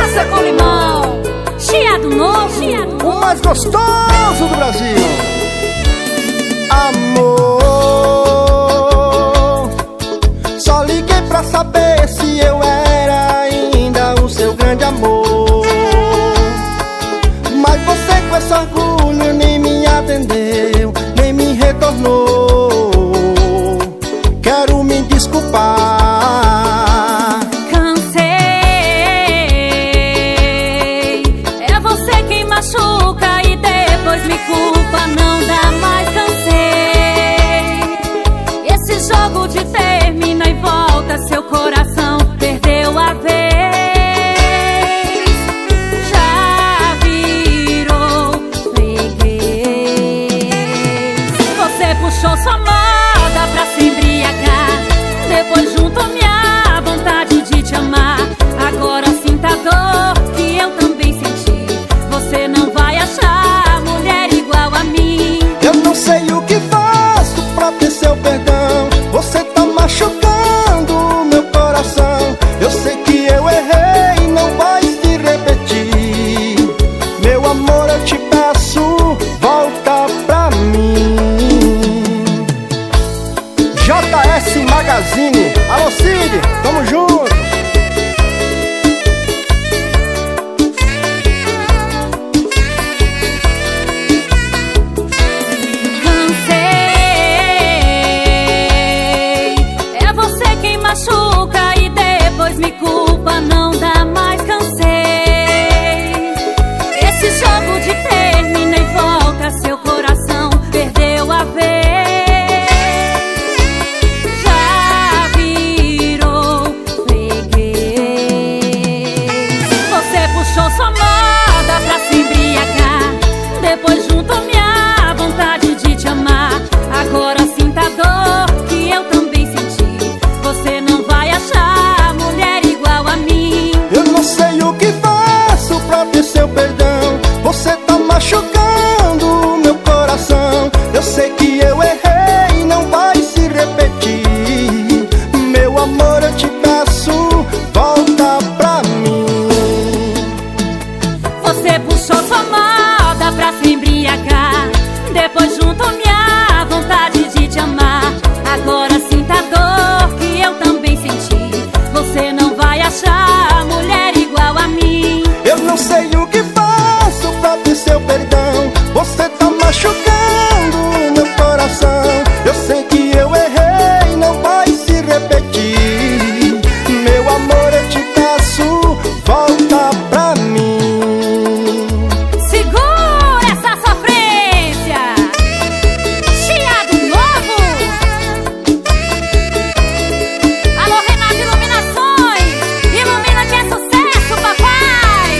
cachaça com limão. Chiado novo, o mais gostoso do Brasil. Amor, só liguei pra saber se eu era ainda o seu grande amor. Mas você com esse orgulho nem me atendeu, nem me retornou. Quero me desculpar. cansei. É você quem machuca e depois me culpa, não dá mais, cansei. Esse jogo de termina e volta, seu coração perdeu a vez. Já virou freguês. Você puxou sua moda pra se embriagar, depois juntou minha vontade de te amar. Agora sinta a dor que eu também senti. Você não vai achar mulher igual a mim. Eu não sei o que faço pra ter seu perdão. Você tá machucando o meu coração. Eu sei que eu errei, não vai se repetir. Meu amor, eu te peço, volta pra mim. JS Magazine, alô Cid, tamo junto. Cansei. É você quem machuca e depois me culpa, não dá mais, cansei. Esse jogo de termina e volta, seu coração perdeu a vez. Já virou freguês. Você puxou sua moda pra se embriagar, depois juntou minha vontade de te amar. Agora sinta a dor que eu também senti. Você não vai achar mulher igual a mim. Eu não sei o que faço pra ter seu perdão. Você tá machucando o meu coração. Eu sei que eu errei, não vai se repetir. Meu amor, eu te peço, volta pra mim. Você puxou sua moda pra se embriagar, depois juntou minha vontade de te amar. Agora sinta a dor que eu também senti. Você não vai achar mulher igual a mim. Eu não sei o que faço pra ter seu perdão. Você tá machucando o meu coração. Eu sei que eu errei, não vai se repetir. Meu amor, eu te peço, volta pra mim. Segura essa sofrência. Chiado novo. Alô Renato Iluminações, ilumina que é sucesso, papai.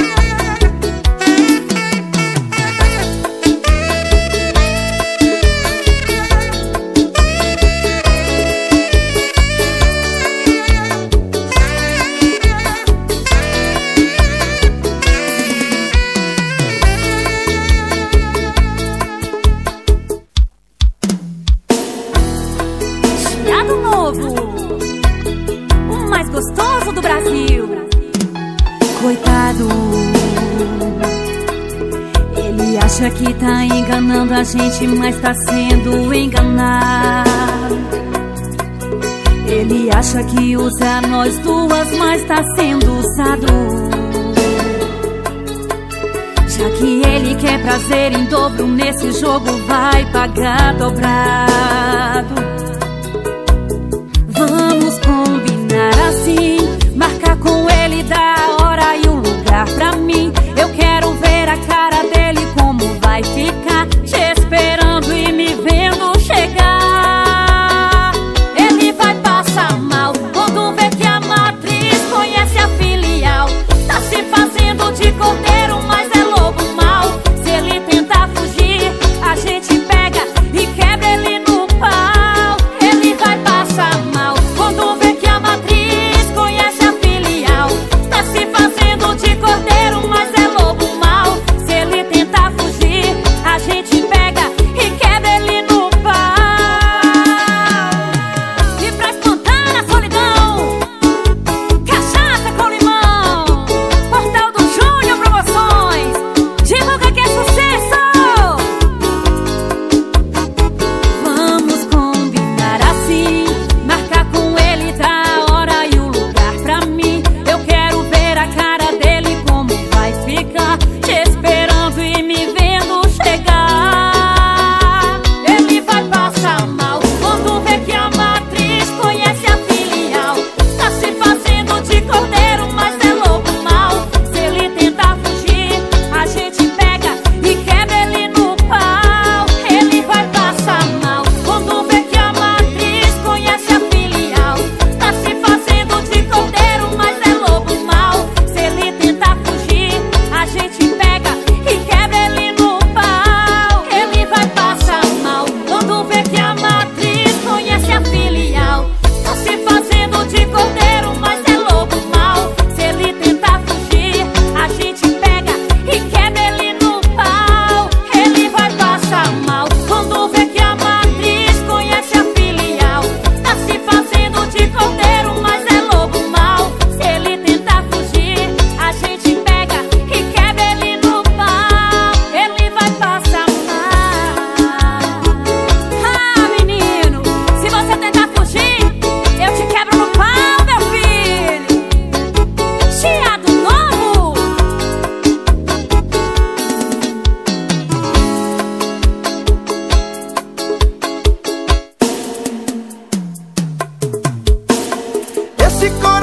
Chiado novo, o mais gostoso do Brasil. Coitado, ele acha que tá enganando a gente, mas tá sendo enganado. Ele acha que usa nós duas, mas tá sendo usado. Já que ele quer prazer em dobro nesse jogo, vai pagar dobrado. Vamos combinar assim, marcar com ele da hora e o lugar pra mim. Eu quero ver a cara dele como vai ficar, te esperando e me vendo chegar. Ele vai passar mal quando vê que a matriz conhece a filial. Tá se fazendo de cordeiro, mas é lobo mau. Se ele tentar fugir, a gente pega e quebra ele no pau.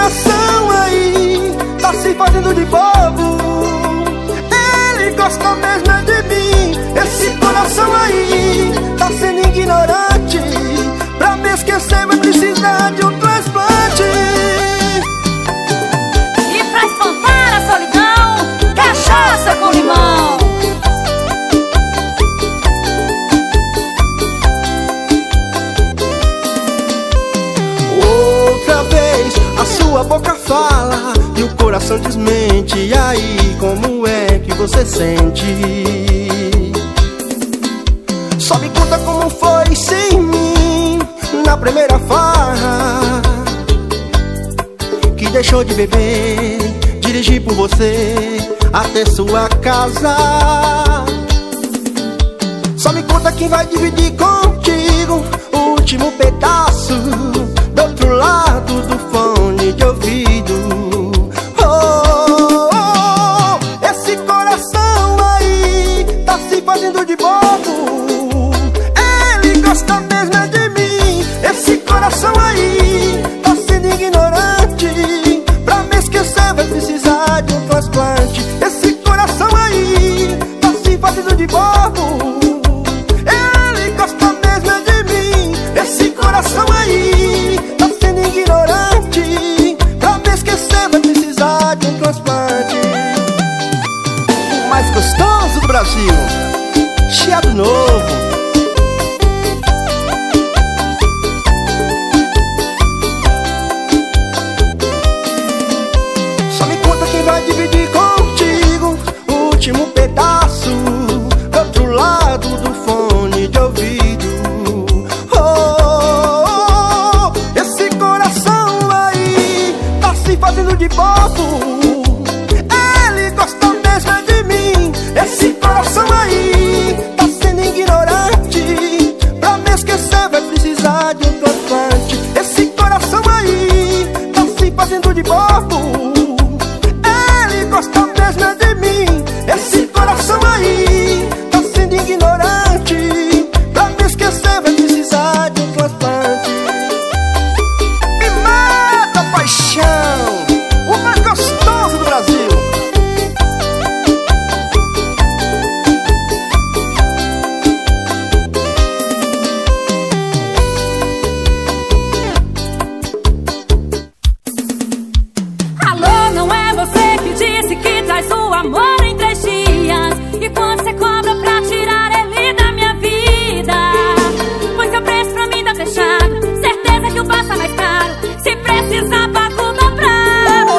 coração aí tá se fazendo de bobo. Ele gosta mesmo é de mim. Esse coração aí tá sendo ignorante. Pra me esquecer vai precisar de um transplante. E pra espantar a solidão, cachaça com limão. Outra vez a sua boca fala e o coração desmente. E aí, como é que você sente? Só me conta como foi sem mim na primeira farra, que deixou de beber, dirigir por você até sua casa. Só me conta quem vai dividir contigo o último pedaço do outro lado do fone de ouvido. Oh, oh, oh, esse coração aí tá se fazendo de bobo. Ele gosta mesmo é de mim. Esse coração aí tá sendo ignorante. Pra me esquecer vai precisar de um transplante. Esse coração aí tá se fazendo de bobo. Ele gosta mesmo é de mim. Esse coração aí tá sendo ignorante. Pra me esquecer vai precisar de um transplante. O mais gostoso do Brasil, Chiado Novo. Só me conta quem vai dividir contigo o último pedaço do outro lado do fone de ouvido. Oh, oh, oh, esse coração aí tá se fazendo de bobo. Ele gosta mesmo é de mim. Esse coração aí tá sendo ignorante. Pra me esquecer vai precisar de um transplante. Esse coração aí tá se fazendo de bobo. Ele gosta mesmo é de mim. Esse coração aí tá sendo ignorante. Pra me esquecer vai precisar de um transplante. Me mata, paixão, o mais gostoso do Brasil. Alô, não é você que disse que traz o amor em 3 dias? E quanto você cobra pra tirar ele da minha vida? Pois seu preço pra mim tá fechado. Certeza que o passa mais caro. Se precisar, pago dobrado.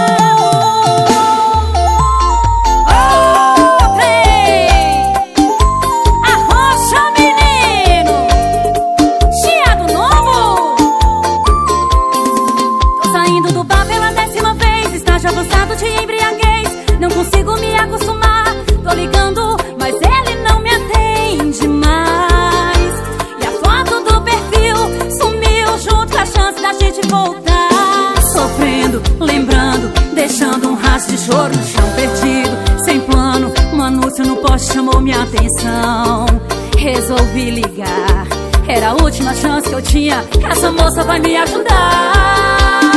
Oh, trem! Arrocha, menino! Chiado novo! Tô saindo do bar pela 10ª vez. Estágio avançado de embriaguez. Não consigo me acostumar. Tô ligando, mas ele não me atende mais. E a foto do perfil sumiu junto com a chance da gente voltar. Sofrendo, lembrando, deixando um rastro de choro no chão perdido. Sem plano, um anúncio no poste chamou minha atenção. Resolvi ligar, era a última chance que eu tinha. Essa moça vai me ajudar.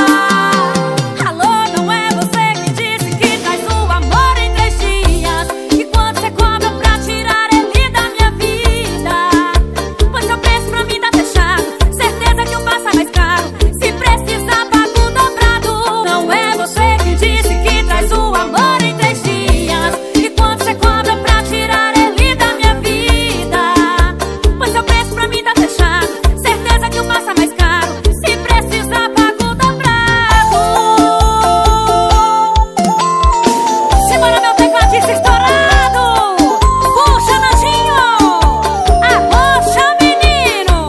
Alô, não é você que disse que traz o amor em 3 dias? E quanto você cobra pra tirar ele da minha vida? Pois seu preço pra mim tá fechado. Certeza que o passa mais caro. Se precisar, pago dobrado. Não é você que disse que traz o amor em 3 dias? E quanto você cobra pra tirar ele da minha vida? Pois seu preço pra mim tá fechado. Certeza que o passa mais caro. Se precisar, pago dobrado. Simbora, meu tecladista estourado. Puxa, Nandinho. Arrocha, menino.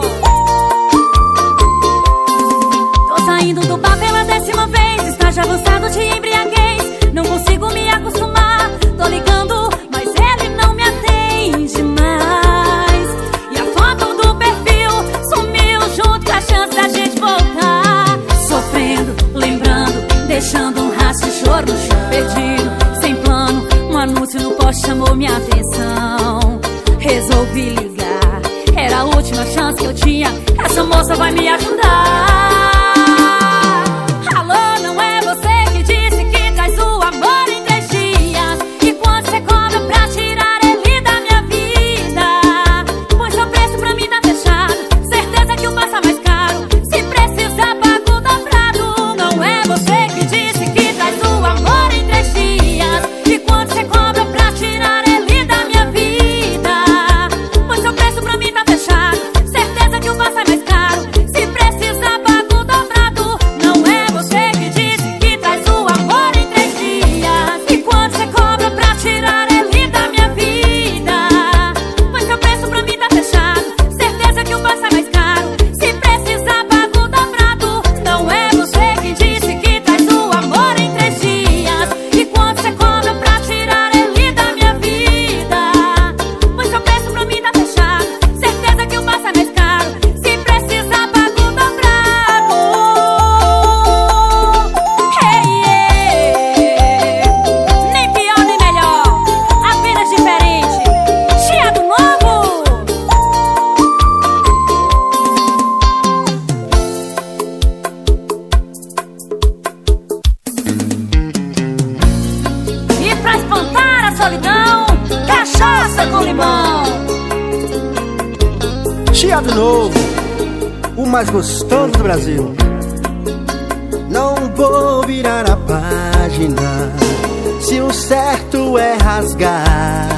Tô saindo do bar pela 10ª vez. Estágio avançado de embriaguez. Não consigo me acostumar. Tô ligando, mas ele não me atende mais. E a foto do perfil sumiu junto com a chance da gente voltar. Sofrendo, lembrando, deixando um rastro de choro no chão perdido. Sem plano, um anúncio no poste chamou minha atenção. Resolvi ligar, era a última chance que eu tinha. Essa moça vai me ajudar. Alô, não Chiado Novo, o mais gostoso do Brasil. Não vou virar a página se o certo é rasgar.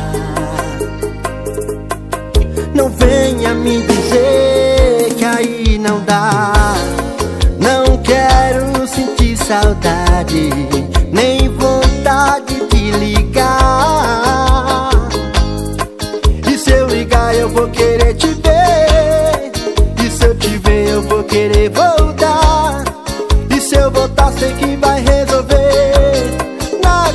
Não venha me dizer que aí não dá. Não quero sentir saudade, nem vontade de ligar. E se eu ligar eu vou querer te ver, e se eu te ver eu vou querer voltar. E se eu voltar sei que vai resolver na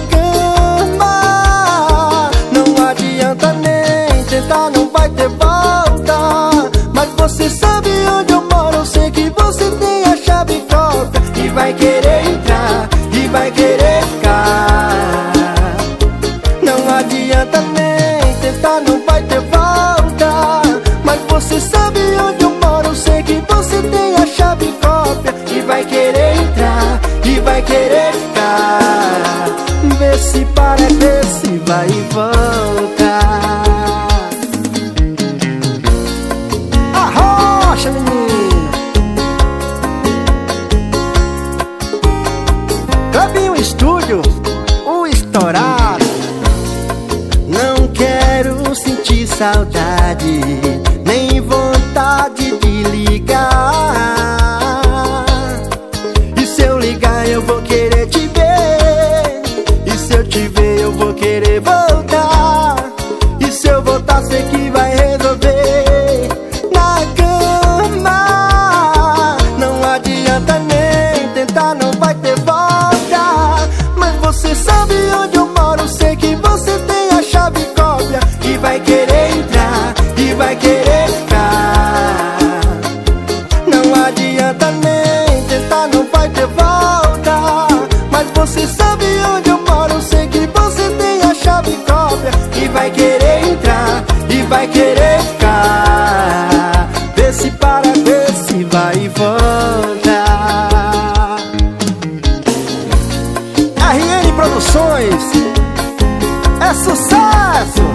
cama. Não adianta nem tentar, não vai ter volta. Mas você sabe onde eu moro, eu sei que você tem a chave própria. E vai querer entrar, e vai querer ficar. Não adianta nem tentar, não vai ter volta. Mas você sabe onde eu moro, eu sei que você tem a chave própria. E vai querer entrar, e vai querer ficar. Vê se para, vê se vai e volta. Arrocha, menino. Clubinho Estúdio, o estourado. Não quero sentir saudade, nem vontade de ligar. E se eu ligar eu vou querer te ver, e se eu te ver eu vou querer voltar. E se eu voltar sei que vai resolver na cama. Não adianta nem tentar, não vai ter volta. Mas você sabe onde eu moro, sei que você tem a chave cópia. E vai querer entrar, e vai querer ficar. Não adianta nem tentar, não vai ter volta. Mas você sabe onde eu moro, eu sei que você tem a chave cópia. E vai querer entrar, e vai querer ficar. Vê se para, vê se vai e volta. RN Produções, é sucesso!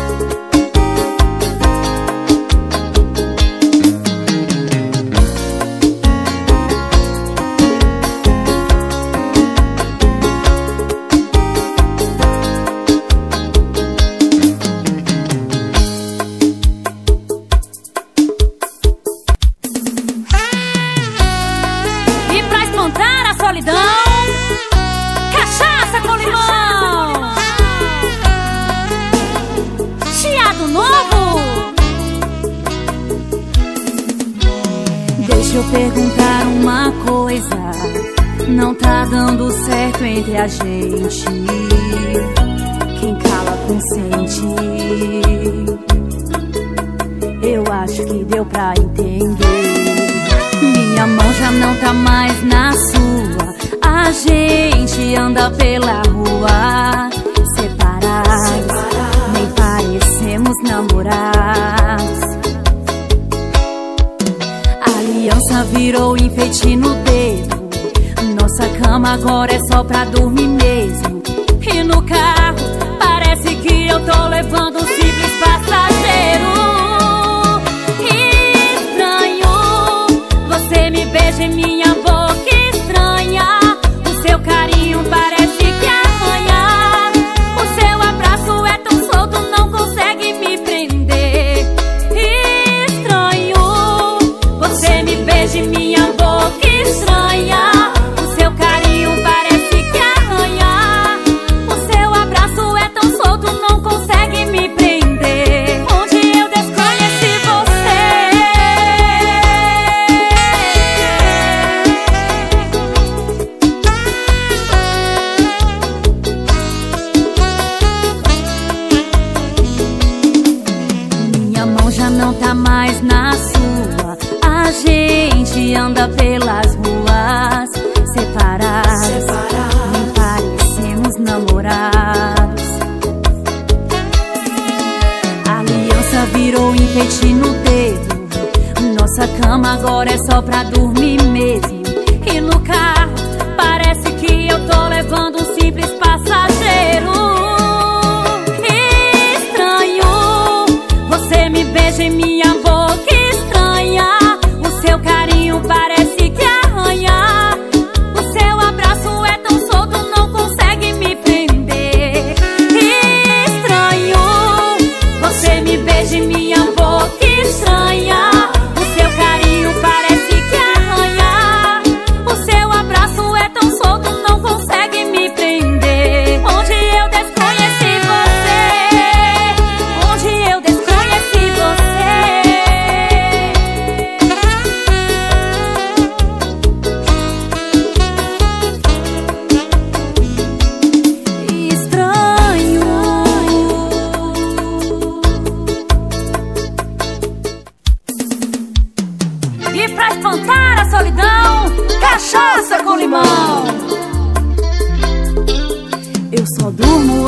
E pra espantar a solidão, cachaça com limão. Chiado Novo. Deixa eu perguntar uma coisa, não tá dando certo entre a gente. Quem cala consente. Eu acho que deu pra entender. Minha mão já não tá mais na sua. A gente anda pela rua separados, nem parecemos namorados. A aliança virou enfeite no dedo. Nossa cama agora é só pra dormir mesmo. E no carro parece que eu tô levando um simples passageiro. Você me beija em minha boca estranha. O seu carinho parece que arranha. O seu abraço é tão solto, não consegue me prender. Estranho. Você me beija em minha boca estranha. O seu carinho parece que arranha. O seu abraço é tão solto, não consegue me prender. Onde eu desconheci você. Não tá mais na sua. A gente anda pelas ruas separados, nem parecemos namorados. A aliança virou enfeite no dedo. Nossa cama agora é só pra dormir mesmo. E no carro parece que eu tô levando um simples passageiro. Estranho. Você me beija em minha boca estranha.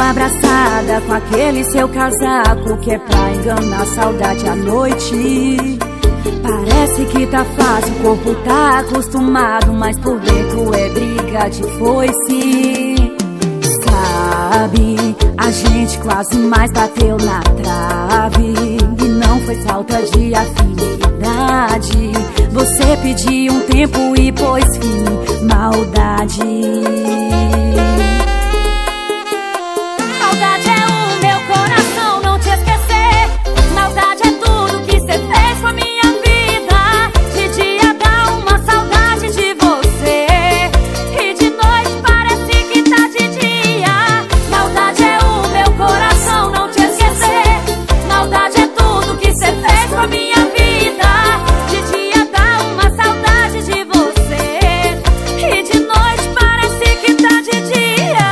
abraçada com aquele seu casaco que é pra enganar a saudade à noite. Parece que tá fácil, o corpo tá acostumado, mas por dentro é briga de foice. Sabe, a gente quase mais bateu na trave e não foi falta de afinidade. Você pediu um tempo e pôs fim, maldade. Maldade é o meu coração não te esquecer. Maldade é tudo que cê fez com a minha vida. De dia dá uma saudade de você e de noite parece que tá de dia. Maldade é o meu coração não te esquecer. Maldade é tudo que cê fez com a minha vida. De dia dá uma saudade de você e de noite parece que tá de dia.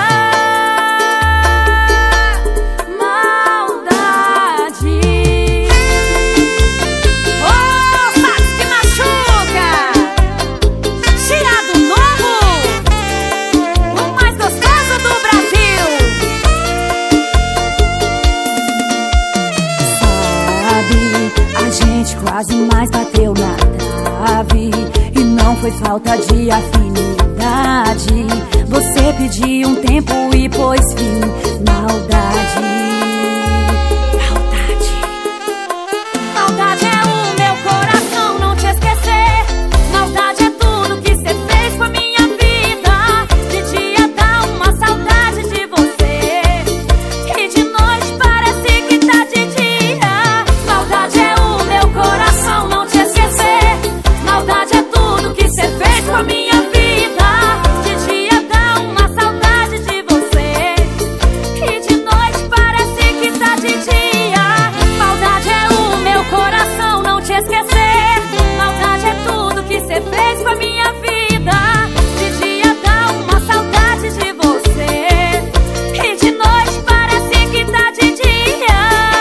Quase mais bateu na trave e não foi falta de afinidade. Você pediu um tempo e pôs fim, maldade. Maldade. Maldade é o meu coração não te esquecer. Maldade é tudo que cê fez com a minha vida. De dia dá uma saudade de você e de noite parece que tá de dia. Maldade é o meu coração não te esquecer. Maldade é tudo que cê fez com a minha vida. De dia dá uma saudade de você e de noite parece que tá de dia. Maldade é o meu coração não te esquecer. Maldade é tudo que cê fez com a minha vida. De dia dá uma saudade de você e de noite parece que tá de dia.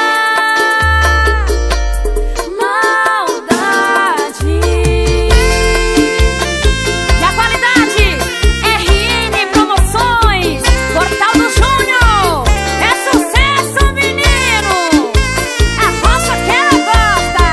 Maldade. E a qualidade RN Promoções, Portal do Júnior. É sucesso, menino. Aposta que ela gosta.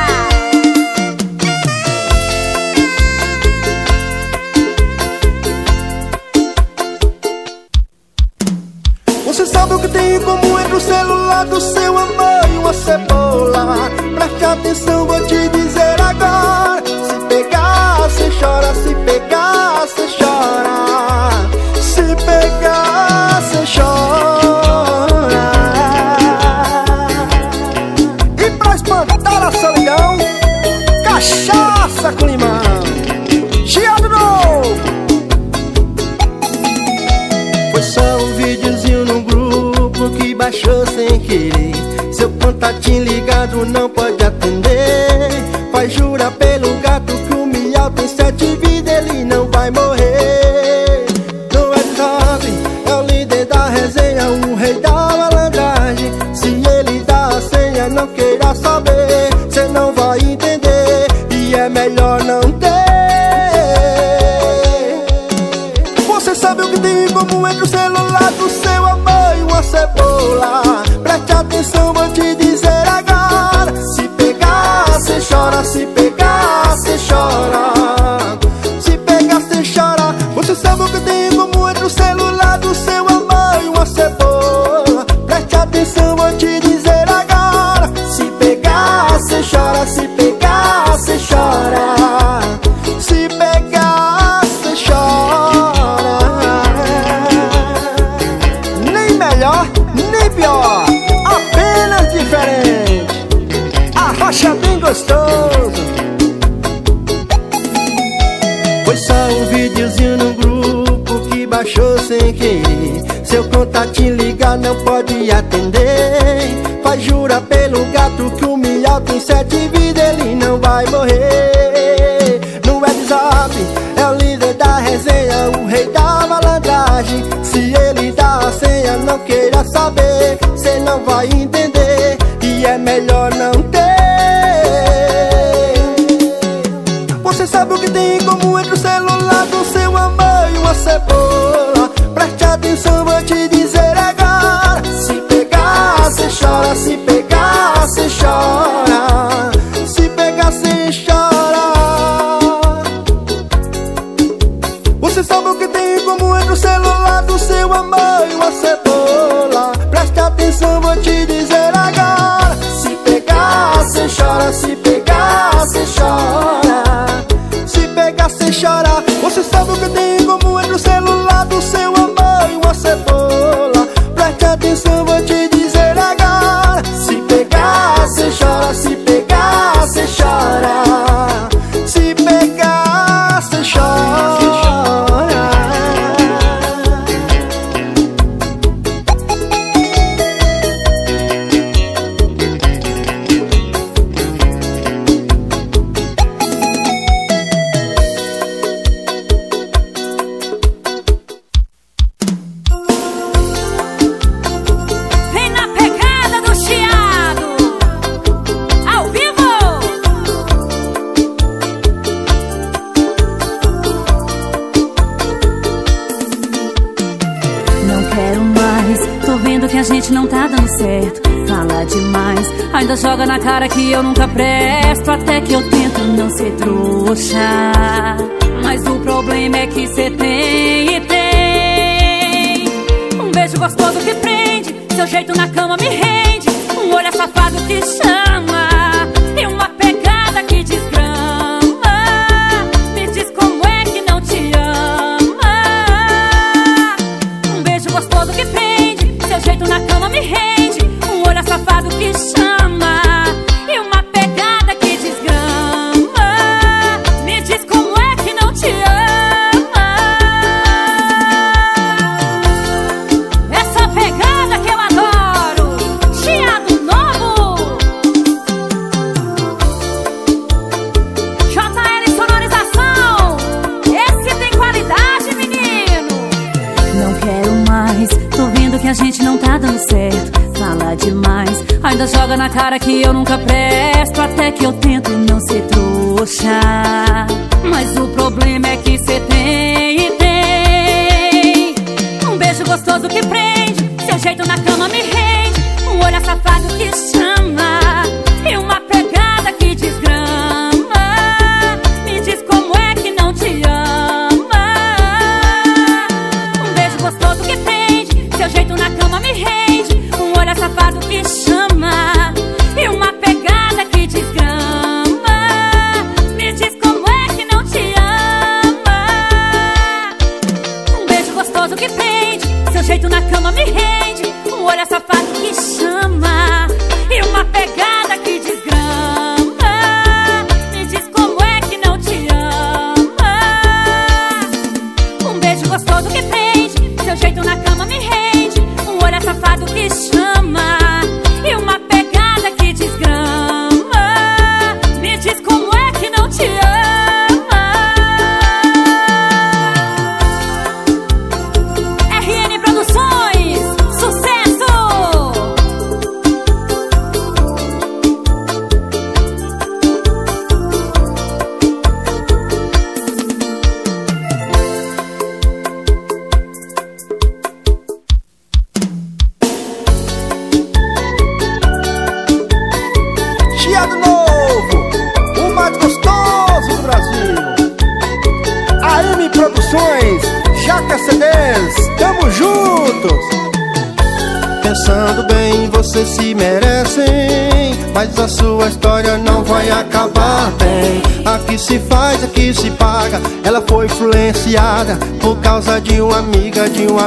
Você sabe o que tem em comum entre o celular do seu amor e uma cebola? Preste atenção, vou te dizer agora. Se pegar, cê chora. Se pegar, cê chora. Se pegar, cê chora. E pra espantar a solidão, cachaça com limão. Chiado novo. Foi só um videozinho no grupo que baixou sem querer. Seu contatinho ligado não pode atender. Faz jurar pelo gato que o miau tem 7 vidas, ele não vai morrer. No WhatsApp é o líder da resenha, o rei da malandragem. Se ele dá a senha, não queira saber, cê não vai entender e é melhor não ter. Você sabe o que tem em comum entre o celular do seu amor e uma cebola? Preste atenção, vou te dizer agora. Se pegar, cê chora. Se pegar, cê chora. Se pegar, cê chora. Você sabe o que tem em comum entre o celular do seu amor e uma cebola? Preste atenção, vou te dizer agora. Se pegar, cê chora. Se pegar, cê chora. Se pegar, cê chora. Nem melhor, nem pior, apenas diferente. Arrocha bem gostoso. Foi só um videozinho no grupo que baixou sem querer. Seu contatinho ligar não pode atender. Faz jurar pelo gato que o miau tem 7 vidas, ele não vai morrer. No WhatsApp é o líder da resenha, o rei da malandragem. Se ele dá a senha, não queira saber, cê não vai entender e é melhor não ter. Você sabe o que tem em comum entre o celular do seu amor e uma cebola? Preste atenção, vou te dizer agora. Você sabe o que tem em comum entre o celular do seu amor e uma cebola? Preste atenção, vou te dizer agora. Se pegar, cê chora. Se pegar, cê chora. Se pegar, cê chora. Você sabe o que tem em comum entre o celular do seu amor e uma cebola? Preste atenção, vou te dizer agora. Se pegar, cê chora. Se pegar, cê chora. Se pegar, cê chora. Que a gente não tá dando certo, fala demais, ainda joga na cara que eu nunca presto. Até que eu tento não ser trouxa, mas o problema é que cê tem um beijo gostoso que prende, seu jeito na cama me rende, um olhar safado que chama e uma pegada que desgrama. Me diz como é que não te ama. Um beijo gostoso que prende, seu jeito na cama me rende, um olhar safado que chama e uma pegada que desgrama. Me diz como é que não te ama. Essa pegada que eu adoro, chiado novo, JL Sonorização, esse tem qualidade, menino. Não quero mais, tô vendo que a gente não tá dando certo, fala demais, ainda joga na cara que eu nunca presto. Até que eu tento não ser trouxa, mas o problema é que cê tem um beijo gostoso que prende, seu jeito na cama me rende, um olhar safado que chama e uma pegada que desgrama. Me diz como é que não te ama. Um beijo gostoso que prende, seu jeito na cama me rende, um olhar safado que chama e uma pegada que desgrama. Me diz como é que não te ama. Um beijo gostoso que prende, seu jeito na cama me rende, um olhar safado que chama e uma pegada que desgrama. Me diz como é que não te ama. Um beijo gostoso que prende, seu jeito na cama me rende, um olhar safado que chama e uma pegada que desgrama. Me diz como é que não te ama. RN Produções, sucesso! Chiado novo, o mais gostoso do Brasil. AM Produções, Jaca CDs, tamo juntos. Pensando bem, vocês se merecem, mas a sua história não vai acabar bem. Aqui se faz, aqui se paga. Ela foi influenciada por causa de uma amiga,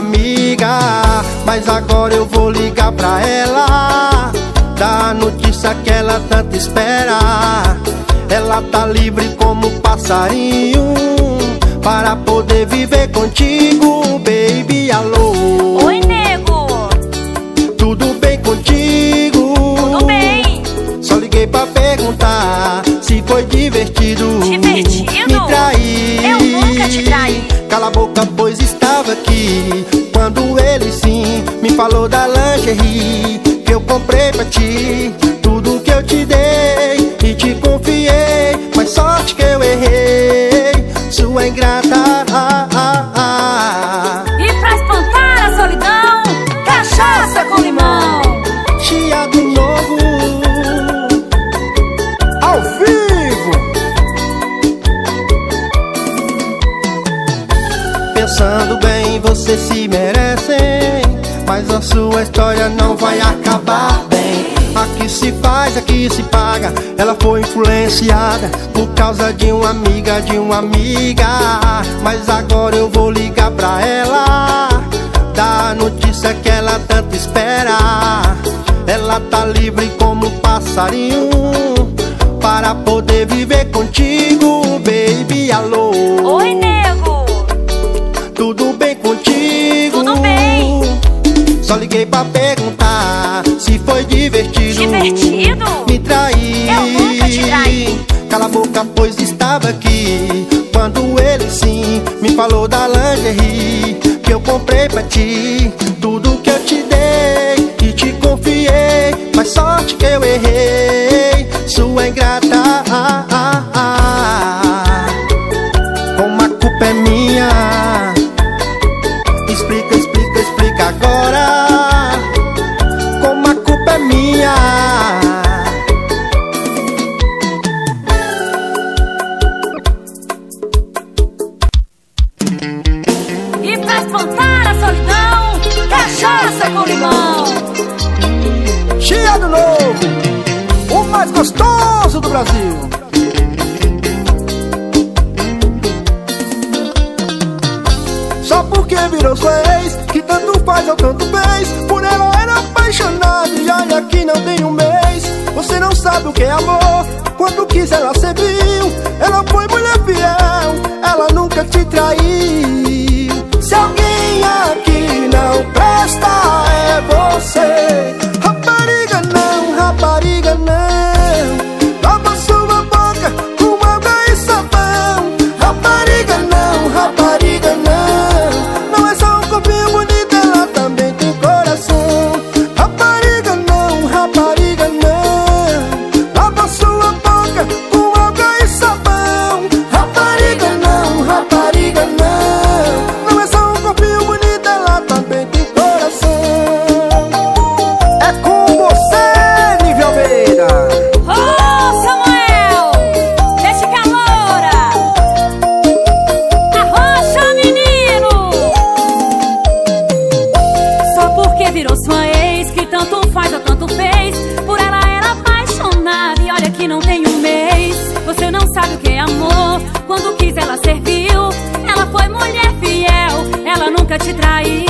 mas agora eu vou ligar pra ela, dar a notícia que ela tanto espera. Ela tá livre como passarinho para poder viver contigo, baby. Alô, Oi, nego, tudo bem contigo? tudo bem? Só liguei pra perguntar se foi divertido. Divertido? Me trair. Eu nunca te traí. Cala a boca, pois estava aqui quando ele sim me falou da lingerie que eu comprei pra ti. Tudo que eu te dei e te confiei, mas sorte que eu errei, sua ingrata. E pra espantar a solidão, cachaça com limão. Chiado novo, ao vivo. pensando bem, vocês se merecem, mas a sua história não vai acabar bem. Aqui se faz, aqui se paga. Ela foi influenciada por causa de uma amiga, mas agora eu vou ligar pra ela, dar a notícia que ela tanto espera. Ela tá livre como um passarinho para poder viver contigo, baby. Alô? Oi, nego. Tudo bem contigo? Tudo bem. Só liguei pra perguntar se foi divertido. Divertido? Me trair. Eu nunca te traí. Cala a boca, pois estava aqui quando ele sim me falou da lingerie que eu comprei pra ti. Tudo que eu te dei e te confiei, mas sorte que eu errei, sua ingrata. Como a culpa é minha, explica, explica, explica agora. Como a culpa é minha. E pra espantar a solidão, cachaça com limão. Chiado Novo, o mais gostoso do Brasil. Só porque virou sua ex, que tanto faz ou tanto fez, por ela era apaixonado e olha que não tem um mês. Você não sabe o que é amor, quando quis ela serviu. Ela foi mulher fiel, ela nunca te traiu. Se alguém aqui não presta é você. Rapariga não, rapariga não, lava sua boca com água e sabão. Rapariga não, rapariga não, não é só um corpinho bonito, ela também tem coração. Rapariga não, rapariga não, lava sua boca com água e sabão. Rapariga não, rapariga não, não é só um corpinho bonito, ela também tem coração. É com você, Nívia Almeida. Ô, Samuel, deixa caloura. Arrocha, menino. Só porque virou sua ex, que tanto faz ou tanto fez, por ela era apaixonada e olha que não tem um mês. Você não sabe o que é amor, quando quis ela serviu. Ela foi mulher fiel, ela nunca te traiu.